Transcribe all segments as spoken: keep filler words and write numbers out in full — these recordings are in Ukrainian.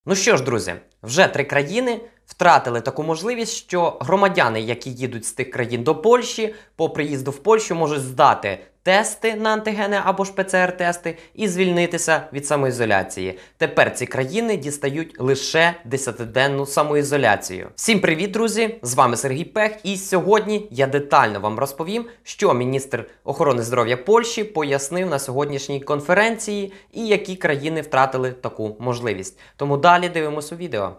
Ну що ж, друзі, вже три країни втратили таку можливість, що громадяни, які їдуть з тих країн до Польщі, по приїзду в Польщу можуть здати тести на антигени або ж Пе Це Ер тести і звільнитися від самоізоляції. Тепер ці країни дістають лише десятиденну самоізоляцію. Всім привіт, друзі! З вами Сергій Пех, і сьогодні я детально вам розповім, що міністр охорони здоров'я Польщі пояснив на сьогоднішній конференції і які країни втратили таку можливість. Тому далі дивимося у відео.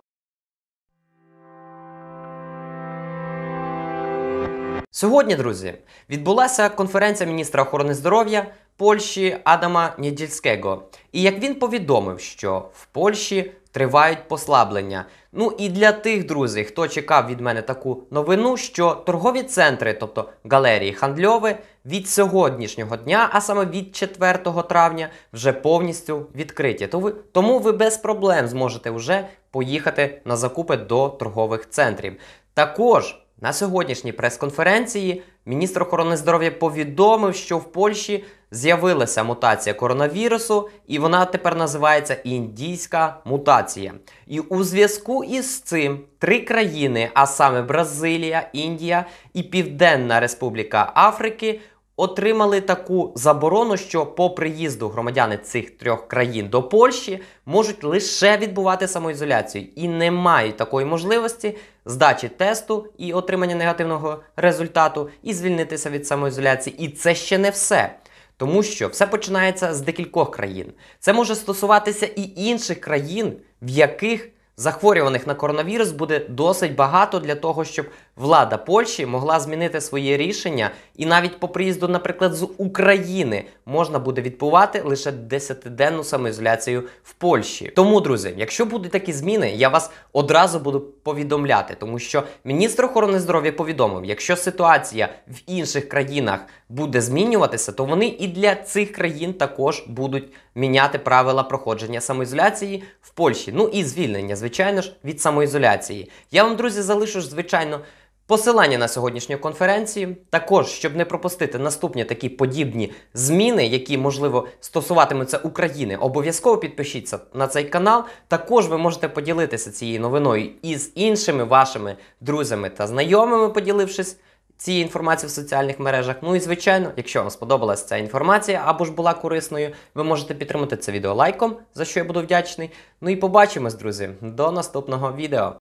Сьогодні, друзі, відбулася конференція міністра охорони здоров'я Польщі Адама Нєдзільського. І як він повідомив, що в Польщі тривають послаблення. Ну і для тих, друзі, хто чекав від мене таку новину, що торгові центри, тобто галерії хандльові, від сьогоднішнього дня, а саме від четвертого травня, вже повністю відкриті. Тому ви без проблем зможете вже поїхати на закупи до торгових центрів. Також на сьогоднішній прес-конференції міністр охорони здоров'я повідомив, що в Польщі з'явилася мутація коронавірусу, і вона тепер називається індійська мутація. І у зв'язку із цим три країни, а саме Бразилія, Індія і Південна Республіка Африки, отримали таку заборону, що по приїзду громадяни цих трьох країн до Польщі можуть лише відбувати самоізоляцію і не мають такої можливості здачі тесту і отримання негативного результату і звільнитися від самоізоляції. І це ще не все. Тому що все починається з декількох країн. Це може стосуватися і інших країн, в яких захворюваних на коронавірус буде досить багато для того, щоб влада Польщі могла змінити своє рішення. І навіть по приїзду, наприклад, з України можна буде відбувати лише десятиденну самоізоляцію в Польщі. Тому, друзі, якщо будуть такі зміни, я вас одразу буду повідомляти. Тому що міністр охорони здоров'я повідомив, якщо ситуація в інших країнах буде змінюватися, то вони і для цих країн також будуть міняти правила проходження самоізоляції в Польщі. Ну і звільнення, звичайно ж, від самоізоляції. Я вам, друзі, залишу, звичайно, посилання на сьогоднішню конференцію. Також, щоб не пропустити наступні такі подібні зміни, які, можливо, стосуватимуться України, обов'язково підпишіться на цей канал. Також ви можете поділитися цією новиною із іншими вашими друзями та знайомими, поділившись цією інформацією в соціальних мережах. Ну і, звичайно, якщо вам сподобалася ця інформація або ж була корисною, ви можете підтримати це відео лайком, за що я буду вдячний. Ну і побачимось, друзі, до наступного відео.